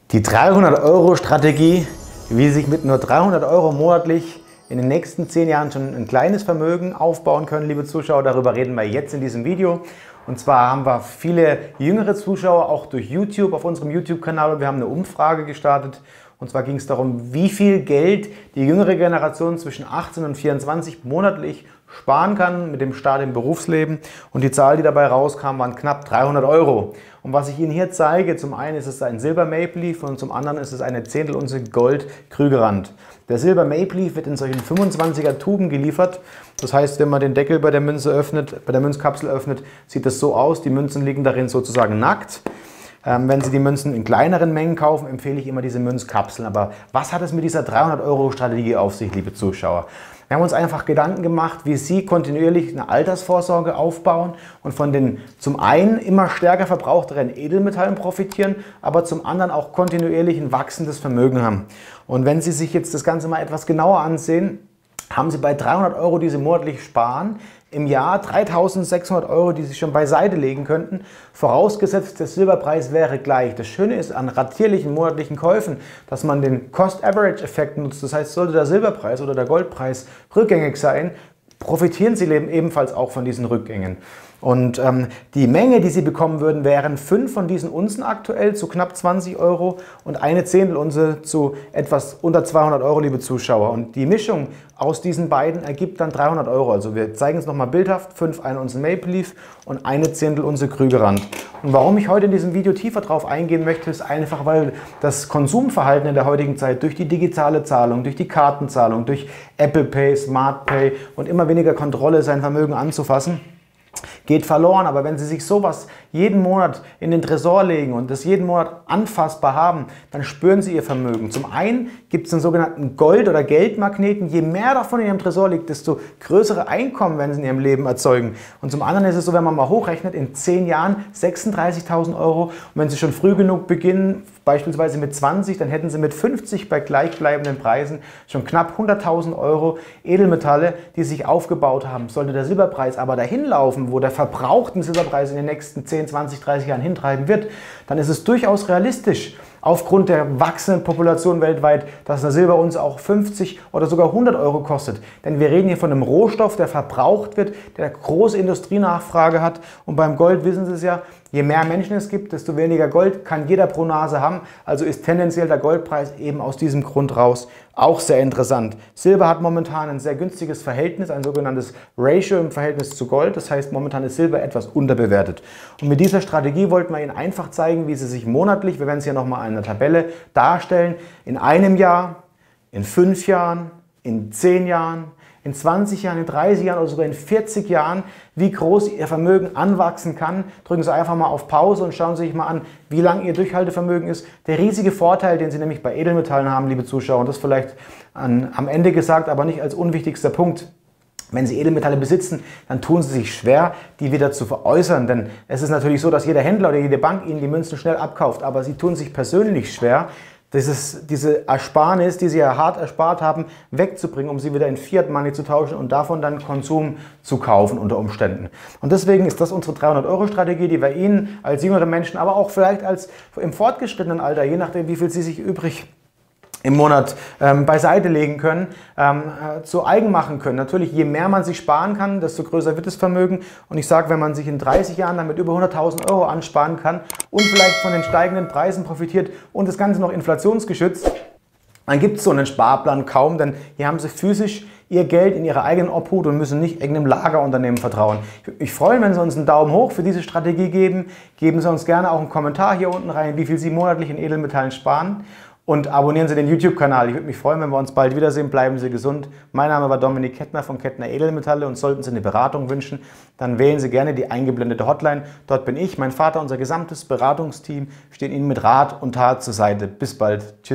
Die 300-Euro-Strategie, wie Sie sich mit nur 300 Euro monatlich in den nächsten 10 Jahren schon ein kleines Vermögen aufbauen können, liebe Zuschauer, darüber reden wir jetzt in diesem Video. Und zwar haben wir viele jüngere Zuschauer, auch durch YouTube, auf unserem YouTube-Kanal, und wir haben eine Umfrage gestartet. Und zwar ging es darum, wie viel Geld die jüngere Generation zwischen 18 und 24 monatlich sparen kann mit dem Start im Berufsleben. Und die Zahl, die dabei rauskam, waren knapp 300 Euro. Und was ich Ihnen hier zeige, zum einen ist es ein Silber Maple Leaf und zum anderen ist es eine Zehntelunze Gold Krügerrand. Der Silber Maple Leaf wird in solchen 25er Tuben geliefert. Das heißt, wenn man den Deckel bei der Münze öffnet, bei der Münzkapsel öffnet, sieht das so aus. Die Münzen liegen darin sozusagen nackt. Wenn Sie die Münzen in kleineren Mengen kaufen, empfehle ich immer diese Münzkapseln. Aber was hat es mit dieser 300-Euro-Strategie auf sich, liebe Zuschauer? Wir haben uns einfach Gedanken gemacht, wie Sie kontinuierlich eine Altersvorsorge aufbauen und von den zum einen immer stärker verbrauchteren Edelmetallen profitieren, aber zum anderen auch kontinuierlich ein wachsendes Vermögen haben. Und wenn Sie sich jetzt das Ganze mal etwas genauer ansehen, haben Sie bei 300 Euro, die Sie monatlich sparen, im Jahr 3.600 Euro, die Sie schon beiseite legen könnten, vorausgesetzt der Silberpreis wäre gleich. Das Schöne ist an ratierlichen monatlichen Käufen, dass man den Cost-Average-Effekt nutzt. Das heißt, sollte der Silberpreis oder der Goldpreis rückgängig sein, profitieren Sie ebenfalls auch von diesen Rückgängen. Und die Menge, die Sie bekommen würden, wären 5 von diesen Unzen aktuell zu knapp 20 Euro und eine Zehntelunze zu etwas unter 200 Euro, liebe Zuschauer. Und die Mischung aus diesen beiden ergibt dann 300 Euro. Also wir zeigen es nochmal bildhaft: 5 1 Unzen Maple Leaf und eine Zehntelunze Krügerrand. Und warum ich heute in diesem Video tiefer drauf eingehen möchte, ist einfach, weil das Konsumverhalten in der heutigen Zeit durch die digitale Zahlung, durch die Kartenzahlung, durch Apple Pay, Smart Pay und immer weniger Kontrolle, sein Vermögen anzufassen, geht verloren. Aber wenn Sie sich sowas jeden Monat in den Tresor legen und das jeden Monat anfassbar haben, dann spüren Sie Ihr Vermögen. Zum einen gibt es einen sogenannten Gold- oder Geldmagneten. Je mehr davon in Ihrem Tresor liegt, desto größere Einkommen werden Sie in Ihrem Leben erzeugen. Und zum anderen ist es so, wenn man mal hochrechnet, in 10 Jahren 36.000 Euro. Und wenn Sie schon früh genug beginnen, beispielsweise mit 20, dann hätten Sie mit 50 bei gleichbleibenden Preisen schon knapp 100.000 Euro Edelmetalle, die sich aufgebaut haben. Sollte der Silberpreis aber dahin laufen, wo der verbrauchten Silberpreis in den nächsten 10, 20, 30 Jahren hintreiben wird, dann ist es durchaus realistisch, aufgrund der wachsenden Population weltweit, dass eine Silberunze auch 50 oder sogar 100 Euro kostet. Denn wir reden hier von einem Rohstoff, der verbraucht wird, der große Industrienachfrage hat. Und beim Gold wissen Sie es ja, je mehr Menschen es gibt, desto weniger Gold kann jeder pro Nase haben. Also ist tendenziell der Goldpreis eben aus diesem Grund raus auch sehr interessant. Silber hat momentan ein sehr günstiges Verhältnis, ein sogenanntes Ratio im Verhältnis zu Gold. Das heißt, momentan ist Silber etwas unterbewertet. Und mit dieser Strategie wollten wir Ihnen einfach zeigen, wie Sie sich monatlich, wir werden es hier nochmal in einer Tabelle darstellen, in einem Jahr, in 5 Jahren, in 10 Jahren, in 20 Jahren, in 30 Jahren oder sogar in 40 Jahren, wie groß Ihr Vermögen anwachsen kann. Drücken Sie einfach mal auf Pause und schauen Sie sich mal an, wie lang Ihr Durchhaltevermögen ist. Der riesige Vorteil, den Sie nämlich bei Edelmetallen haben, liebe Zuschauer, und das vielleicht am Ende gesagt, aber nicht als unwichtigster Punkt: Wenn Sie Edelmetalle besitzen, dann tun Sie sich schwer, die wieder zu veräußern. Denn es ist natürlich so, dass jeder Händler oder jede Bank Ihnen die Münzen schnell abkauft. Aber Sie tun sich persönlich schwer, diese Ersparnis, die Sie ja hart erspart haben, wegzubringen, um sie wieder in Fiat Money zu tauschen und davon dann Konsum zu kaufen unter Umständen. Und deswegen ist das unsere 300-Euro-Strategie, die wir Ihnen als jüngere Menschen, aber auch vielleicht als im fortgeschrittenen Alter, je nachdem, wie viel Sie sich übrig im Monat beiseite legen können, zu eigen machen können. Natürlich, je mehr man sich sparen kann, desto größer wird das Vermögen. Und ich sage, wenn man sich in 30 Jahren damit über 100.000 Euro ansparen kann und vielleicht von den steigenden Preisen profitiert und das Ganze noch inflationsgeschützt, dann gibt es so einen Sparplan kaum, denn hier haben Sie physisch Ihr Geld in Ihrer eigenen Obhut und müssen nicht irgendeinem Lagerunternehmen vertrauen. Ich würde mich freuen, wenn Sie uns einen Daumen hoch für diese Strategie geben. Geben Sie uns gerne auch einen Kommentar hier unten rein, wie viel Sie monatlich in Edelmetallen sparen. Und abonnieren Sie den YouTube-Kanal. Ich würde mich freuen, wenn wir uns bald wiedersehen. Bleiben Sie gesund. Mein Name war Dominik Kettner von Kettner Edelmetalle, und sollten Sie eine Beratung wünschen, dann wählen Sie gerne die eingeblendete Hotline. Dort bin ich, mein Vater, unser gesamtes Beratungsteam stehen Ihnen mit Rat und Tat zur Seite. Bis bald. Tschüss.